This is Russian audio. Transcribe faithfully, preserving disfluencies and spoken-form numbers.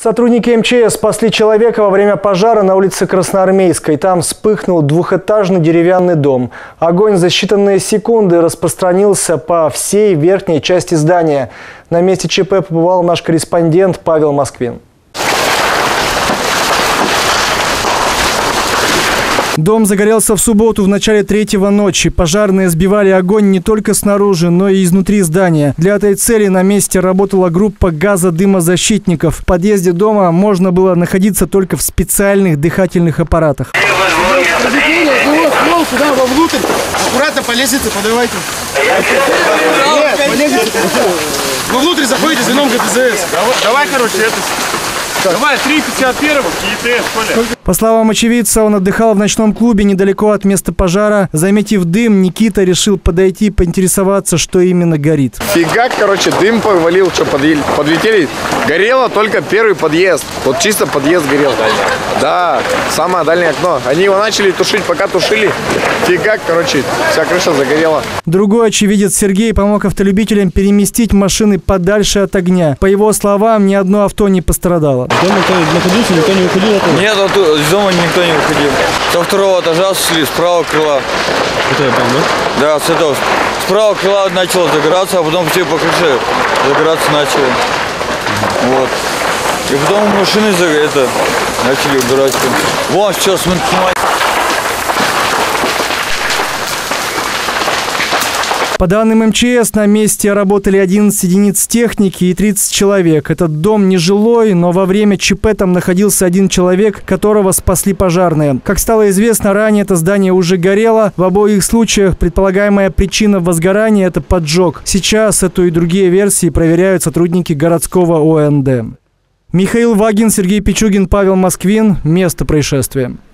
Сотрудники эм че эс спасли человека во время пожара на улице Красноармейской. Там вспыхнул двухэтажный деревянный дом. Огонь за считанные секунды распространился по всей верхней части здания. На месте ЧП побывал наш корреспондент Павел Москвин. Дом загорелся в субботу в начале третьего ночи. Пожарные сбивали огонь не только снаружи, но и изнутри здания. Для этой цели на месте работала группа газодымозащитников. В подъезде дома можно было находиться только в специальных дыхательных аппаратах. Сюда, вовнутрь. Аккуратно по лестнице подавайте. Нет, по лестнице. Вовнутрь заходите звеном гэ пэ зэ эс. Давай, давай короче, это... Давай, три пятьдесят первого, ки тэ эс, Коля. По словам очевидца, он отдыхал в ночном клубе недалеко от места пожара. Заметив дым, Никита решил подойти и поинтересоваться, что именно горит. Фигак, короче, дым повалил, что подлетели. Горело только первый подъезд. Вот чисто подъезд горел. Да, самое дальнее окно. Они его начали тушить, пока тушили. Фигак, короче, вся крыша загорела. Другой очевидец Сергей помог автолюбителям переместить машины подальше от огня. По его словам, ни одно авто не пострадало. Дома никто находился, никто не выходил? Нет, из дома никто не выходил. Со второго этажа шли, с правого крыла. Это там, да? Да, с этого. С правого крыла начало загораться, а потом все по крыше загораться начало. Вот. И потом машины это, начали убирать. Вон, сейчас мы снимаем. По данным эм че эс, на месте работали одиннадцать единиц техники и тридцать человек. Этот дом нежилой, но во время ЧП там находился один человек, которого спасли пожарные. Как стало известно, ранее это здание уже горело. В обоих случаях предполагаемая причина возгорания – это поджог. Сейчас эту и другие версии проверяют сотрудники городского о эн дэ. Михаил Вагин, Сергей Пичугин, Павел Москвин. Место происшествия.